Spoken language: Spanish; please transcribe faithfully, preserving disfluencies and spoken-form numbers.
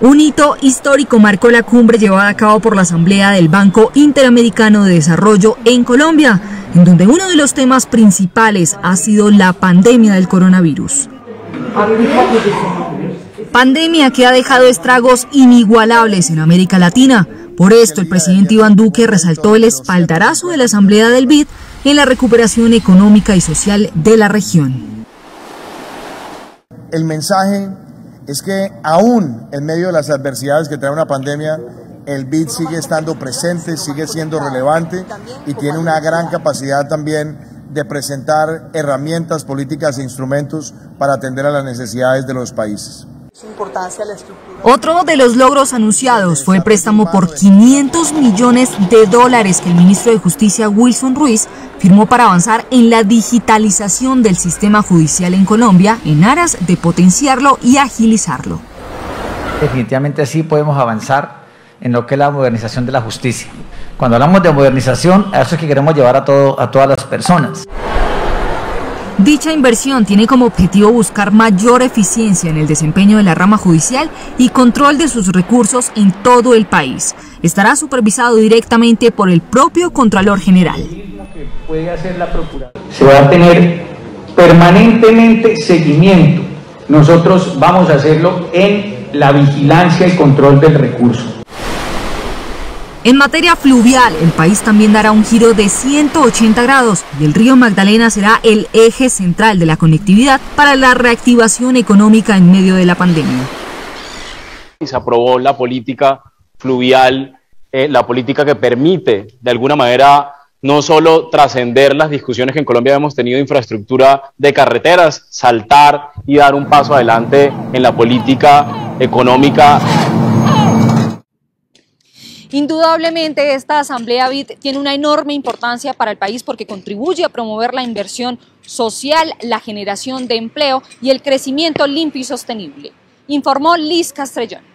Un hito histórico marcó la cumbre llevada a cabo por la Asamblea del Banco Interamericano de Desarrollo en Colombia, en donde uno de los temas principales ha sido la pandemia del coronavirus. Pandemia que ha dejado estragos inigualables en América Latina. Por esto, el presidente Iván Duque resaltó el espaldarazo de la Asamblea del B I D en la recuperación económica y social de la región. El mensaje es que aún en medio de las adversidades que trae una pandemia, el B I D sigue estando presente, sigue siendo relevante y tiene una gran capacidad también de presentar herramientas, políticas e instrumentos para atender a las necesidades de los países. Otro de los logros anunciados fue el préstamo por quinientos millones de dólares que el ministro de Justicia Wilson Ruiz firmó para avanzar en la digitalización del sistema judicial en Colombia en aras de potenciarlo y agilizarlo. Definitivamente sí podemos avanzar en lo que es la modernización de la justicia. Cuando hablamos de modernización, a eso es que queremos llevar a, todo, a todas las personas. Dicha inversión tiene como objetivo buscar mayor eficiencia en el desempeño de la rama judicial y control de sus recursos en todo el país. Estará supervisado directamente por el propio Contralor General. Se va a tener permanentemente seguimiento. Nosotros vamos a hacerlo en la vigilancia y control del recurso. En materia fluvial, el país también dará un giro de ciento ochenta grados y el río Magdalena será el eje central de la conectividad para la reactivación económica en medio de la pandemia. Se aprobó la política fluvial, eh, la política que permite, de alguna manera, no solo trascender las discusiones que en Colombia hemos tenido de infraestructura de carreteras, saltar y dar un paso adelante en la política económica. Indudablemente esta Asamblea B I D tiene una enorme importancia para el país porque contribuye a promover la inversión social, la generación de empleo y el crecimiento limpio y sostenible, informó Liz Castrellón.